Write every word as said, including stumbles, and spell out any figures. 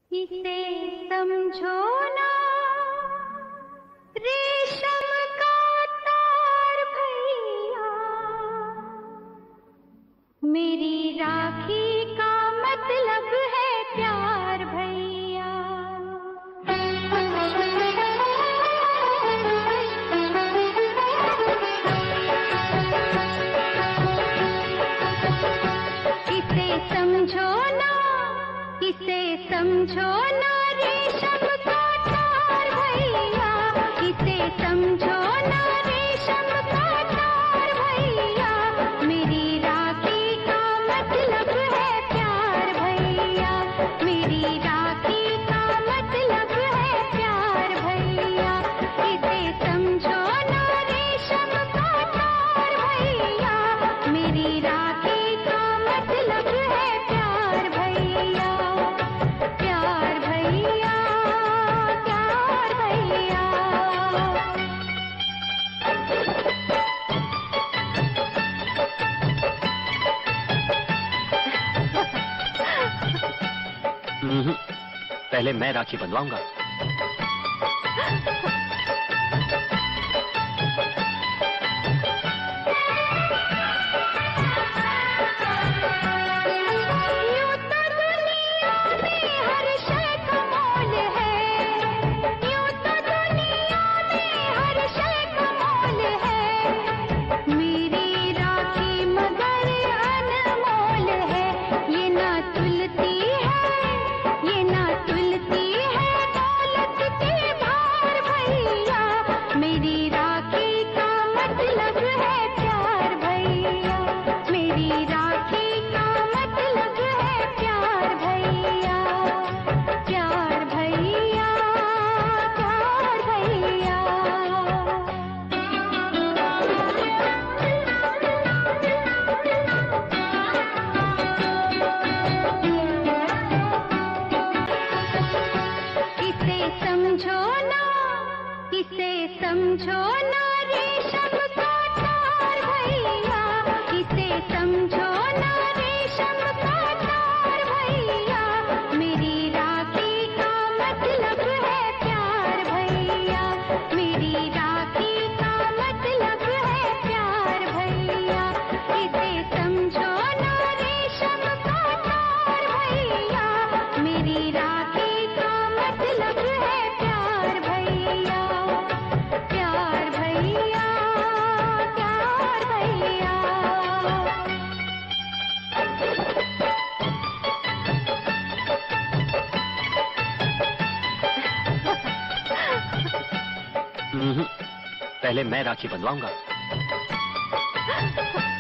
इसे समझो ना रेशम का तार भैया, मेरी राखी का मतलब है प्यार भैया। इसे समझो ना, इसे समझो ना रेशम का तार भैया, इसे समझो ना रेशम का तार भैया, मेरी राखी का मतलब है प्यार भैया, मेरी राखी का मतलब है प्यार भैया। इसे समझो ना रेशम का तार भैया, मेरी राखी का मतलब है प्यार भैया, प्यार भैया, प्यार भैया। हम्म, पहले मैं राखी बंधवाऊंगा। यूं तो दुनिया में हर शय का मोल है, यूं तो दुनिया में हर शय का मोल है, मेरी राखी मगर अनमोल है। ये ना तुलती है, ये ना तुलती है दौलत के भार भैया, मेरी राखी का मतलब है प्यार भैया, मेरी राखी का मतलब है प्यार भैया, प्यार भैया, प्यार भैया। इसे समझो ना, इसे समझो ना रेशम का तार भैया, इसे समझो ना रेशम का तार भैया, मेरी राखी का मतलब है प्यार भैया, मेरी राखी का मतलब है प्यार भैया। इसे समझो ना रेशम का तार भैया, मेरी राखी का मतलब है प्यार भैया, प्यार भैया, प्यार भैया। हम्म, पहले मैं राखी बंधवाऊंगा।